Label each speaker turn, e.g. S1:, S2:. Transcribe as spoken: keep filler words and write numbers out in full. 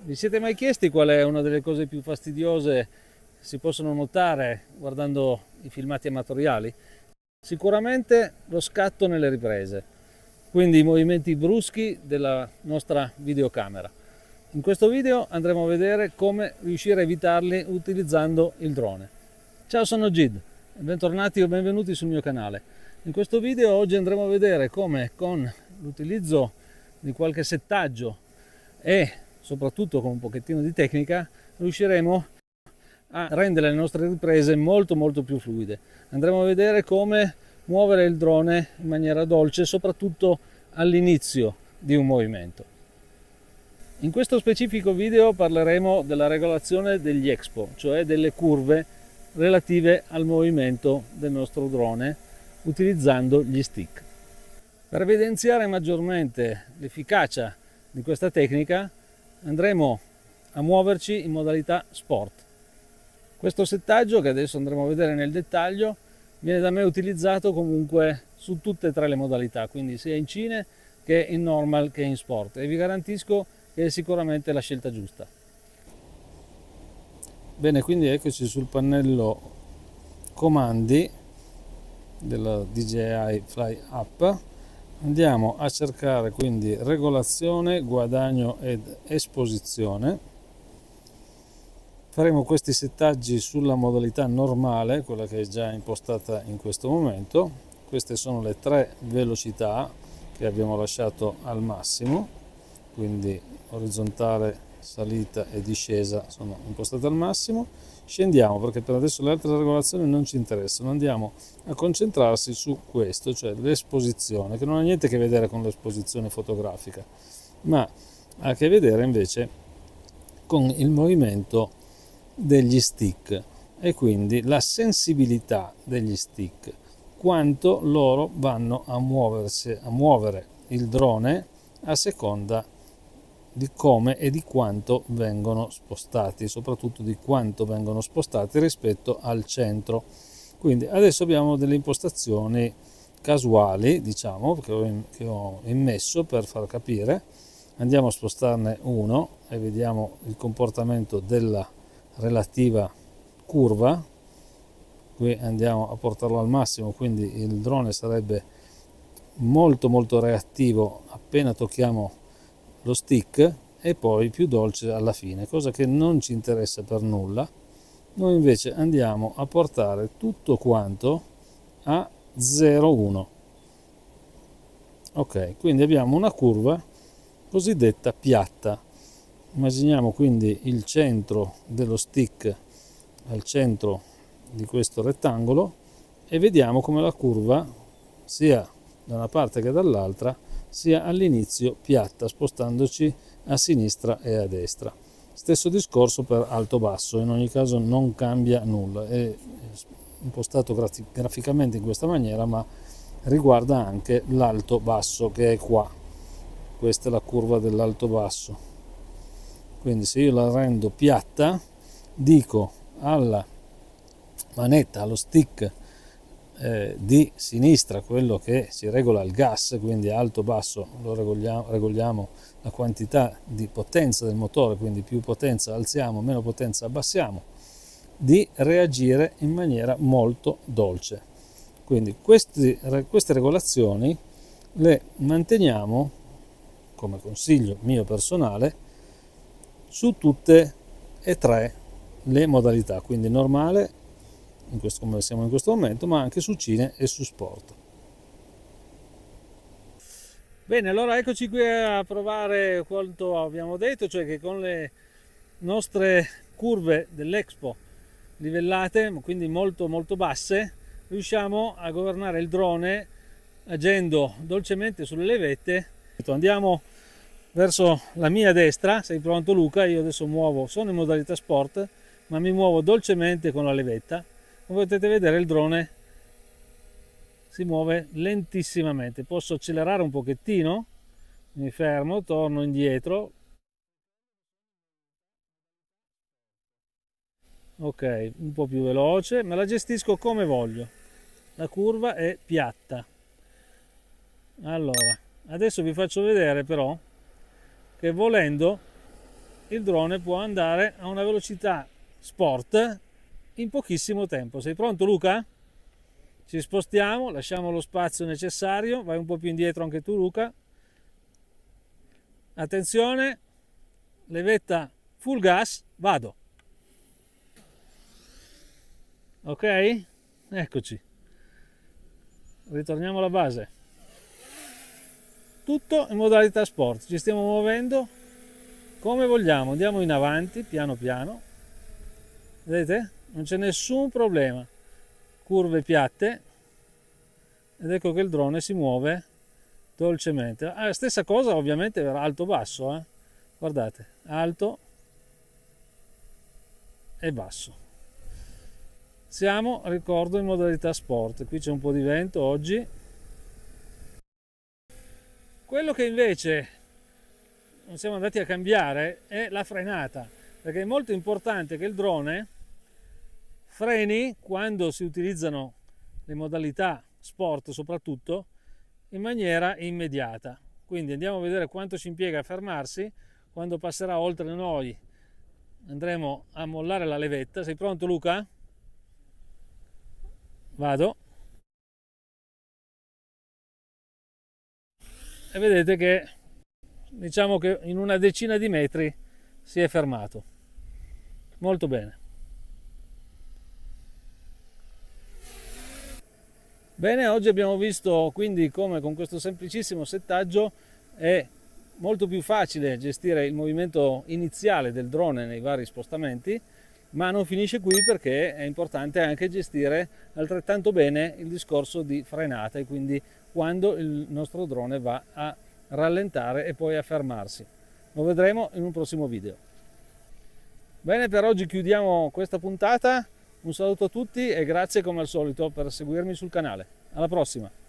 S1: Vi siete mai chiesti qual è una delle cose più fastidiose che si possono notare guardando i filmati amatoriali? Sicuramente lo scatto nelle riprese, quindi i movimenti bruschi della nostra videocamera. In questo video andremo a vedere come riuscire a evitarli utilizzando il drone. Ciao, sono Gid, bentornati o benvenuti sul mio canale. In questo video oggi andremo a vedere come con l'utilizzo di qualche settaggio e soprattutto con un pochettino di tecnica riusciremo a rendere le nostre riprese molto molto più fluide. Andremo a vedere come muovere il drone in maniera dolce, soprattutto all'inizio di un movimento. In questo specifico video parleremo della regolazione degli expo, cioè delle curve relative al movimento del nostro drone utilizzando gli stick. Per evidenziare maggiormente l'efficacia di questa tecnica andremo a muoverci in modalità sport. Questo settaggio, che adesso andremo a vedere nel dettaglio, viene da me utilizzato comunque su tutte e tre le modalità, quindi sia in cine che in normal che in sport, e vi garantisco che è sicuramente la scelta giusta. Bene, quindi eccoci sul pannello comandi della D J I Fly App. Andiamo a cercare quindi regolazione, guadagno ed esposizione. Faremo questi settaggi sulla modalità normale, quella che è già impostata in questo momento. Queste sono le tre velocità che abbiamo lasciato al massimo, quindi orizzontale, salita e discesa sono impostate al massimo. Scendiamo, perché per adesso le altre regolazioni non ci interessano, andiamo a concentrarsi su questo, cioè l'esposizione, che non ha niente a che vedere con l'esposizione fotografica, ma ha a che vedere invece con il movimento degli stick e quindi la sensibilità degli stick, quanto loro vanno a muoversi, a muovere il drone a seconda di come e di quanto vengono spostati, soprattutto di quanto vengono spostati rispetto al centro. Quindi adesso abbiamo delle impostazioni casuali, diciamo, che ho, che ho immesso per far capire. Andiamo a spostarne uno e vediamo il comportamento della relativa curva. Qui andiamo a portarlo al massimo, quindi il drone sarebbe molto molto reattivo appena tocchiamo lo stick, e poi più dolce alla fine, cosa che non ci interessa per nulla. Noi invece andiamo a portare tutto quanto a zero virgola uno. Ok, quindi abbiamo una curva cosiddetta piatta. Immaginiamo quindi il centro dello stick al centro di questo rettangolo e vediamo come la curva, sia da una parte che dall'altra, sia all'inizio piatta, spostandoci a sinistra e a destra. Stesso discorso per alto-basso, in ogni caso non cambia nulla, è impostato graficamente in questa maniera, ma riguarda anche l'alto-basso, che è qua. Questa è la curva dell'alto-basso. Quindi se io la rendo piatta, dico alla manetta, allo stick Eh, di sinistra, quello che si regola il gas, quindi alto basso lo regoliamo, regoliamo la quantità di potenza del motore, quindi più potenza alziamo, meno potenza abbassiamo, di reagire in maniera molto dolce. Quindi questi, queste regolazioni le manteniamo, come consiglio mio personale, su tutte e tre le modalità, quindi normale, in questo, come siamo in questo momento, ma anche su cine e su sport. Bene, allora eccoci qui a provare quanto abbiamo detto, cioè che con le nostre curve dell'Expo livellate, quindi molto molto basse, riusciamo a governare il drone agendo dolcemente sulle levette. Andiamo verso la mia destra. Sei pronto, Luca? Io adesso muovo, sono in modalità sport, ma mi muovo dolcemente con la levetta. Come potete vedere, il drone si muove lentissimamente. Posso accelerare un pochettino, mi fermo, torno indietro. Ok, un po' più veloce, ma la gestisco come voglio. La curva è piatta. Allora, adesso vi faccio vedere però che volendo il drone può andare a una velocità sport in pochissimo tempo. Sei pronto, Luca? Ci spostiamo, lasciamo lo spazio necessario, vai un po' più indietro anche tu, Luca. Attenzione, levetta full gas, vado. Ok? Eccoci. Ritorniamo alla base. Tutto in modalità sport, ci stiamo muovendo come vogliamo, andiamo in avanti piano piano. Vedete? Non c'è nessun problema. Curve piatte ed ecco che il drone si muove dolcemente. Ah, stessa cosa ovviamente per alto basso, eh? Guardate, alto e basso. Siamo, ricordo, in modalità sport. Qui c'è un po' di vento oggi. Quello che invece non siamo andati a cambiare è la frenata, perché è molto importante che il drone freni quando si utilizzano le modalità sport, soprattutto in maniera immediata. Quindi andiamo a vedere quanto ci impiega a fermarsi. Quando passerà oltre noi andremo a mollare la levetta. Sei pronto, Luca? Vado. E vedete che diciamo che in una decina di metri si è fermato. Molto bene. Bene, oggi abbiamo visto quindi come con questo semplicissimo settaggio è molto più facile gestire il movimento iniziale del drone nei vari spostamenti, ma non finisce qui, perché è importante anche gestire altrettanto bene il discorso di frenata, e quindi quando il nostro drone va a rallentare e poi a fermarsi. Lo vedremo in un prossimo video. Bene, per oggi chiudiamo questa puntata. Un saluto a tutti e grazie come al solito per seguirmi sul canale. Alla prossima!